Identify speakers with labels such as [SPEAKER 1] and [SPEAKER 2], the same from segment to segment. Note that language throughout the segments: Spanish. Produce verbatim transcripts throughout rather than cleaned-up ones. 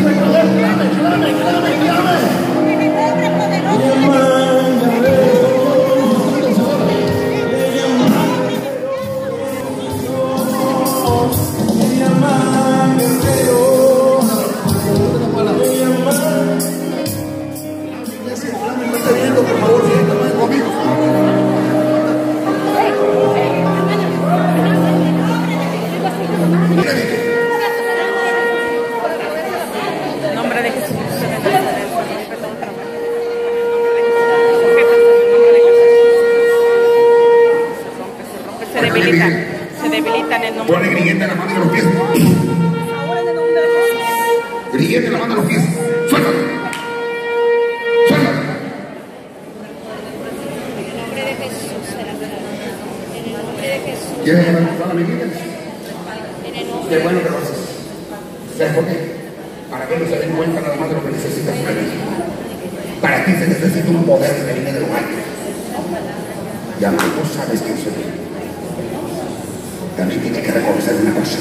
[SPEAKER 1] Se debilitan en nombre.
[SPEAKER 2] Ponle grillete en la mano y en los pies. Grillete en la mano y en los pies. Suéltalo. Suéltalo.
[SPEAKER 3] En el nombre de Jesús será sanado. En el nombre de Jesús.
[SPEAKER 2] ¿Quieres levantar la medida?
[SPEAKER 3] En el nombre
[SPEAKER 2] Qué bueno que lo haces. ¿Sabes por qué? Para que no se den cuenta nada más de lo que necesitas. Para ti se necesita un poder que viene de lo alto. Ya no sabes quién soy. También tiene que reconocer una cosa.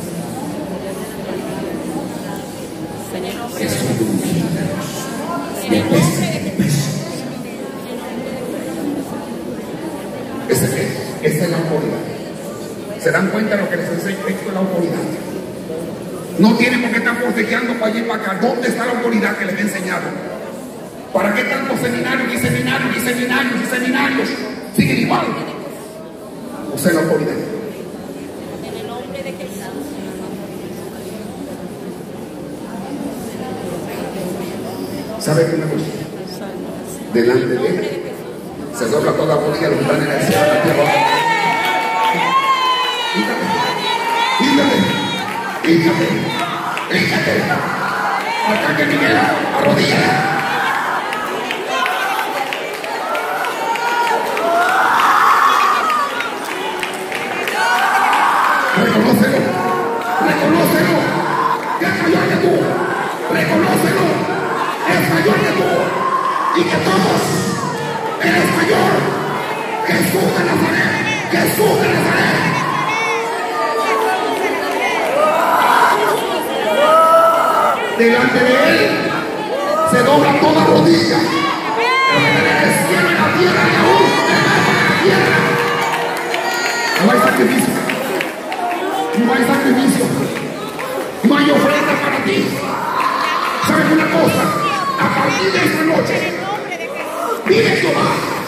[SPEAKER 2] Que soy un hijo de Dios. Me pesa, me pesa. Esa es, esa es la autoridad. ¿Se dan cuenta de lo que les enseño? Esto es la autoridad. No tienen por qué estar forcejeando para allí y para acá. ¿Dónde está la autoridad que les he enseñado? ¿Para qué tantos seminarios y seminarios y seminarios y seminarios? Siguen igual. Usa la autoridad.
[SPEAKER 3] En el nombre de Jesús.
[SPEAKER 2] ¿Sabe qué una cosa? Delante de él se dobla toda rodilla, los que están en el cielo, en la tierra. Híjate, híjate, híjate, híjate. Ataque Miguel, arrodilla. Reconócelo, reconócelo, que es mayor que tú, reconócelo, es mayor que tú, y que todos eres mayor, Jesús de Nazaret, Jesús de Nazaret. Delante de él se dobla toda rodilla, pero en el cielo, en la tierra y aún debajo de la tierra. No hay sacrificio. No hay sacrificio, no hay ofrenda para ti. ¿Sabes una cosa? A partir de esta noche, vive Jehová.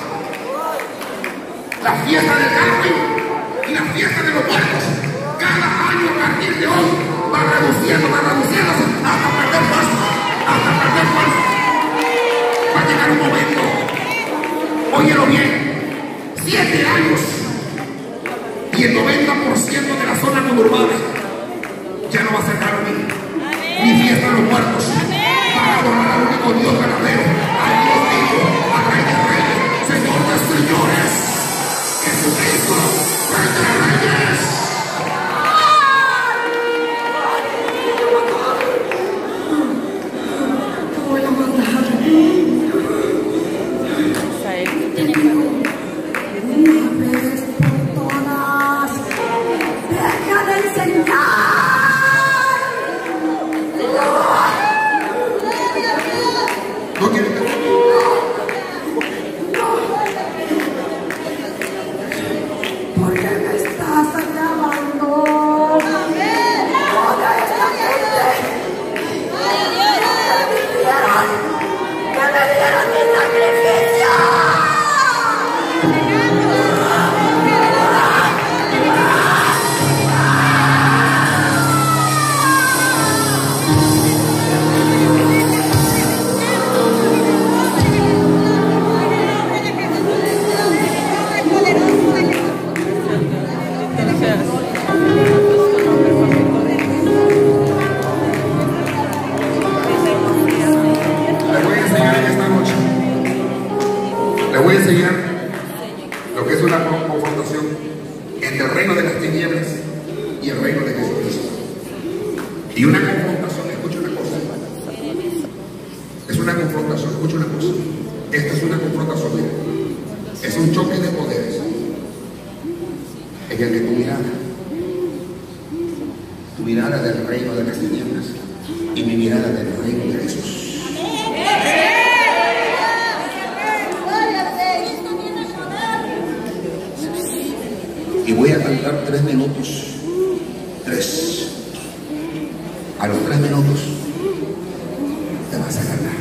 [SPEAKER 2] La fiesta del Carmen y la fiesta de los muertos, cada año a partir de hoy, va reduciendo, va reduciéndose hasta perder fuerza, hasta perder fuerza. Va a llegar un momento, óyelo bien, siete años. Y el noventa por ciento de la zona conurbana ya no va a ser Carmen, ni fiesta de los muertos. Van a adorar al único Dios verdadero, al Dios vivo, al Rey de Reyes, Señor de Señores, Jesucristo, Rey de Reyes.
[SPEAKER 4] Voy a mandar. Una vez por todas, deja de enseñar.
[SPEAKER 2] No quiere que
[SPEAKER 4] Porque me estás acabando. Toda esta gente que me dieron, que me dieron mi sacrificio.
[SPEAKER 2] Le voy a enseñar lo que es una confrontación entre el reino de las tinieblas y el reino de Jesucristo. Y una confrontación, escucha una cosa. Es una confrontación, escucha una cosa. Esta es una confrontación, mira. Es un choque de poderes. En el que tu mirada, tu mirada del reino de las tinieblas, y mi mirada del reino de Jesús. Y voy a cantar tres minutos. Tres. A los tres minutos te vas a ganar.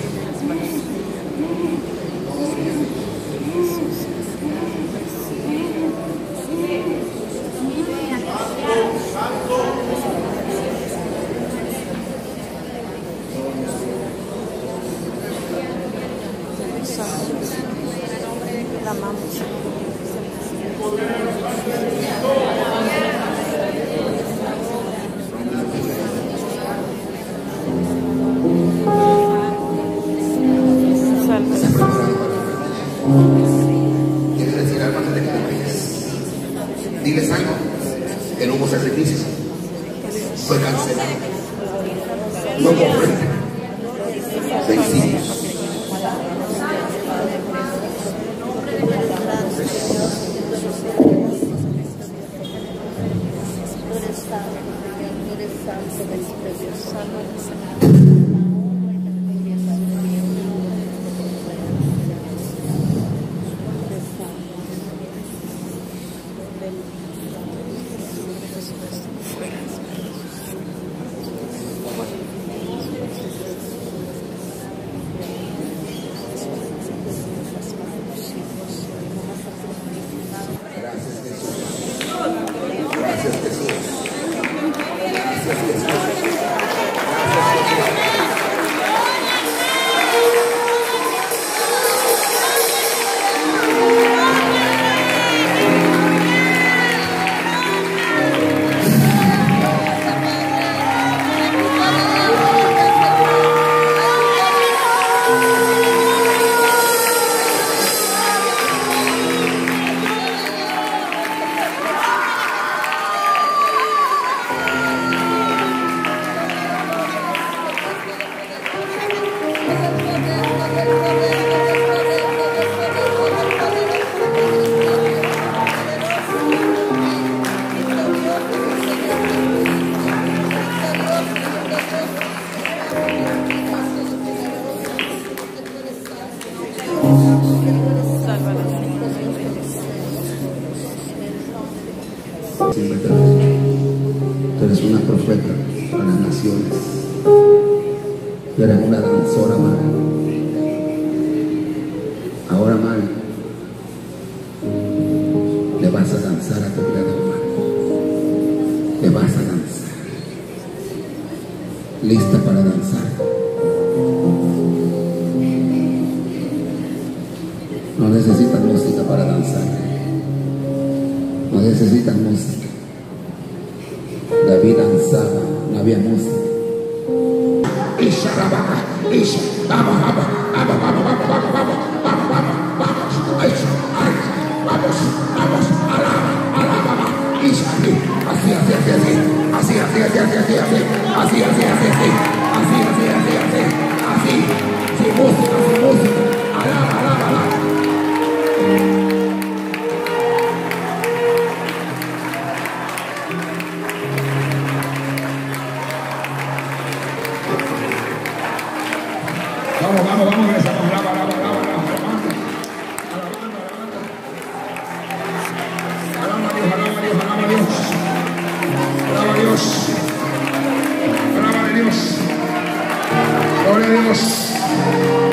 [SPEAKER 2] ¿Quieres decir algo antes de que te vayas? Diles algo. Que no hubo sacrificios. Fue cancelado. No hubo ofrenda. Sencillos. Siempre te lo digo. Tú eres una profeta para las naciones. Tú eres una danzora, madre. Ahora, madre, le vas a danzar a tu vida de hermano. Le vas a danzar. Lista para danzar. No necesitas música para danzar. No necesitas música. David danzaba, no había música. Isha, rababa, Isha, vamos, vamos, vamos, vamos, vamos, vamos, vamos, vamos, vamos, vamos, Isha, vamos, vamos, alaba, alaba, Isha, así, así, así, así, así, así, así, así, así, así, así, así, así, así, así, así, así, sin música, sin música, alaba, alaba, alaba. Vamos, vamos, vamos, que estamos alaba, alaba, alaba, alaba, alabando, alabando, alaba a Dios, alaba a Dios, alaba a Dios, alaba a Dios, alaba a Dios, gloria a Dios.